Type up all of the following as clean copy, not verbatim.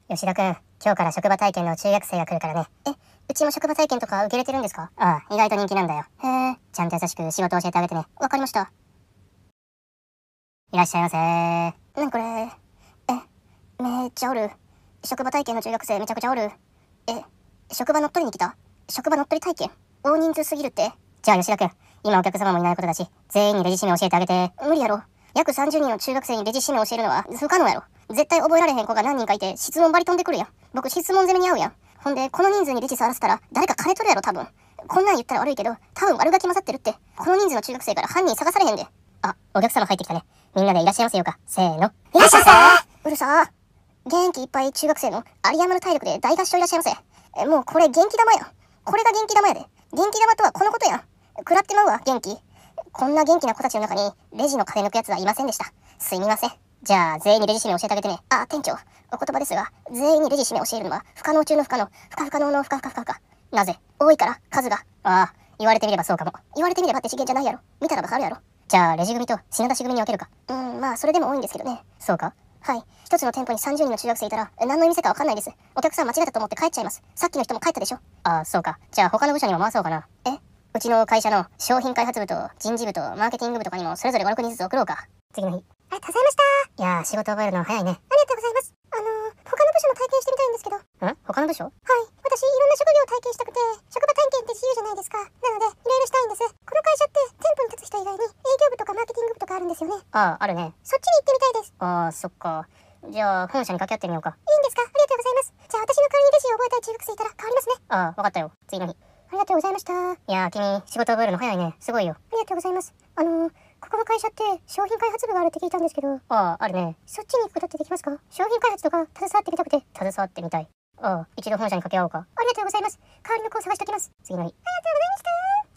吉田くん、今日から職場体験の中学生が来るからね。うちも職場体験とか受け入れてるんですか？ああ、意外と人気なんだよ。へえ、ちゃんと優しく仕事教えてあげてね。わかりました。いらっしゃいませー。なにこれ。めっちゃおる。職場体験の中学生めちゃくちゃおる。職場乗っ取りに来た？職場乗っ取り体験？大人数すぎるって。じゃあ吉田くん、今お客様もいないことだし、全員にレジ締め教えてあげて。無理やろ。約30人の中学生にレジ締め教えるのは不可能やろ。絶対覚えられへん子が何人かいて質問ばり飛んでくるやん。僕質問攻めに遭うやん。ほんでこの人数にレジ触らせたら誰か金取るやろ多分。こんなん言ったら悪いけど多分悪ガキ混ざってるって。この人数の中学生から犯人探されへんで。あ、お客様入ってきたね。みんなでいらっしゃいませよか。せーの。いらっしゃいませ。うるさー。元気いっぱい中学生の有り余る体力で大合唱いらっしゃいませ。もうこれ元気玉やん。これが元気玉やで。元気玉とはこのことやん。食らってまうわ元気。こんな元気な子たちの中にレジの金抜くやつはいませんでした。すみません。じゃあ全員にレジ締め教えてあげてね。あ、店長、お言葉ですが、全員にレジ締め教えるのは不可能中の不可能、不可不可能の不可不可不可不可。なぜ？多いから数が。ああ、言われてみればそうかも。言われてみればって資源じゃないやろ。見たらわかるやろ。じゃあレジ組と品出し組に分けるか。まあそれでも多いんですけどね。そうか。はい。一つの店舗に30人の中学生いたら何の店かわかんないです。お客さん間違えたと思って帰っちゃいます。さっきの人も帰ったでしょ。ああ、そうか。じゃあ他の部署にも回そうかな。うちの会社の商品開発部と人事部とマーケティング部とかにもそれぞれ5、6人ずつ送ろうか。次の日。ありがとうございました。いやー、仕事覚えるの早いね。ありがとうございます。他の部署の体験してみたいんですけど。他の部署？はい。私、いろんな職業を体験したくて、職場体験って自由じゃないですか。なので、いろいろしたいんです。この会社って店舗に立つ人以外に営業部とかマーケティング部とかあるんですよね。ああ、あるね。そっちに行ってみたいです。ああ、そっか。じゃあ、本社に掛け合ってみようか。いいんですか？ありがとうございます。じゃあ、私の代わりにレジを覚えたい中学生いたら変わりますね。ああ、わかったよ。次の日。ありがとうございました。いやー、君、仕事覚えるの早いね。すごいよ。ありがとうございます。ここの会社って商品開発部があるって聞いたんですけど。ああ、あるね。そっちに行くことってできますか？商品開発とか携わってみたくて。携わってみたい。ああ、一度本社に掛け合おうか。ありがとうございます。代わりの子を探しておきます。次の日。ありがとうございました。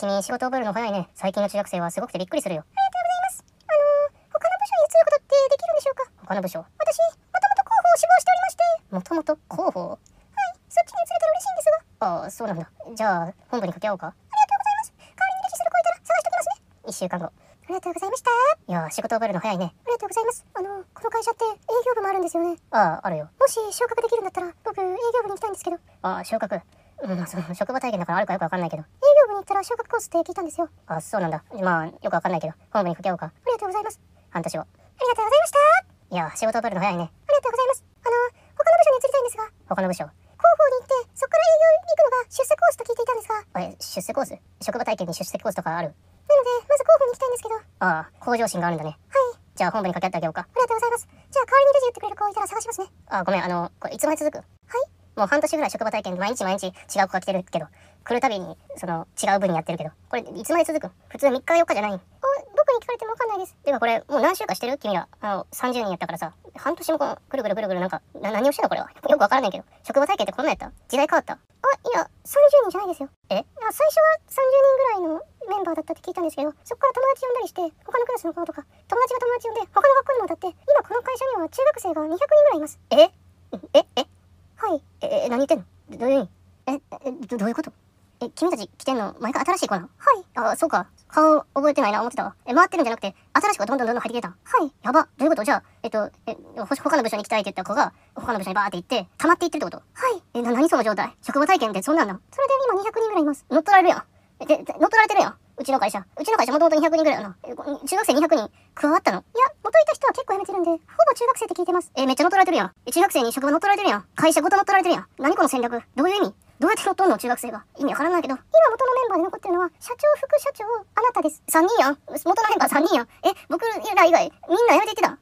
君、仕事覚えるの早いね。最近の中学生はすごくてびっくりするよ。ありがとうございます。他の部署に移ることってできるんでしょうか？他の部署？私、もともと広報を志望しておりまして。もともと広報？はい、そっちに移れたら嬉しいんですが。ああ、そうなんだ。じゃあ、本部に掛け合おうか。ありがとうございます。代わりにレジする子いたら探しておきますね。1週間後。ありがとうございました。いやー、仕事覚えるの早いね。ありがとうございます。この会社って営業部もあるんですよね。ああ、あるよ。もし昇格できるんだったら、僕、営業部に行きたいんですけど。ああ、昇格。その職場体験だからあるかよくわかんないけど。営業部に行ったら昇格コースって聞いたんですよ。あ、そうなんだ。まあ、よくわかんないけど、本部に掛け合おうか。ありがとうございます。半年後。ありがとうございました。いやー、仕事覚えるの早いね。ありがとうございます。他の部署に移りたいんですが。他の部署？広報に行って、そこから営業に行くのが出世コースと聞いていたんですが。出世コース？職場体験に出世コースとかある？なので、まず広報に行きたいんですけど。ああ、向上心があるんだね。はい。じゃあ本部に掛け合ってあげようか。ありがとうございます。じゃあ代わりにレジ打ってくれる子いたら探しますね。あ、ごめん、これいつまで続く？はい。もう半年ぐらい職場体験毎日違う子が来てるけど、来るたびに、違う部にやってるけど、これいつまで続く？普通3日4日じゃない？僕に聞かれてもわかんないです。てかこれ、もう何週かしてる？君ら。30人やったからさ、半年もぐるぐるぐるぐる何をしてんのこれは。よくわからないけど。職場体験ってこんなんやった？時代変わった？いや、30人じゃないですよ。最初は30人ぐらいのメンバーだったって聞いたんですけど、そこから友達呼んだりして、他のクラスの子とか、友達が友達呼んで、他の学校にも当たって、今この会社には中学生が200人ぐらいいます。はい。何言ってんの？どういう意味？どういうこと？君たち来てんの前から新しい子なの？はい。あ、そうか。顔覚えてないな、思ってたわ。回ってるんじゃなくて、新しくどんどん入ってきてた。はい。やば。どういうこと？じゃあ、他の部署に行きたいって言った子が、他の部署にバーって行って、溜まっていってるってこと？はい。何その状態？職場体験ってそんなんだ。それで今200人ぐらいいます。乗っ取られるやん。乗っ取られてるやん。うちの会社もともと200人ぐらいやな。中学生200人加わったの？いや、元いた人は結構辞めてるんで、ほぼ中学生って聞いてます。めっちゃ乗っ取られてるやん。中学生に職場乗っ取られてるやん。会社ごと乗っ取られてるやん。何この戦略？どういう意味？どうやって乗っ取んの中学生が。意味わからないけど。今元のメンバーで残ってるのは、社長、副社長、あなたです。3人やん。元のメンバー3人やん。僕ら以外、みんな辞めていってた。はい。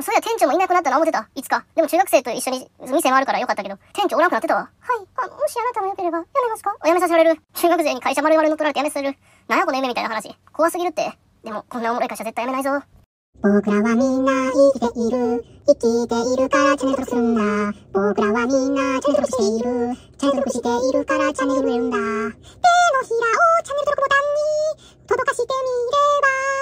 そりゃ店長もいなくなったな思ってた。いつか。でも中学生と一緒に店回るからよかったけど、店長おらんくなってたわ。はい。もしあなたも良ければ、辞めますか？辞めさせられる。中学生に会社丸々乗っ取られて辞めさせる。なんやこの夢みたいな話。怖すぎるって。でも、こんなおもろい会社絶対辞めないぞ。 僕らはみんな生きている。生きているからチャンネル登録するんだ。僕らはみんなチャンネル登録している。チャンネル登録しているからチャンネル売れるんだ。手のひらをチャンネル登録ボタンに届かしてみれば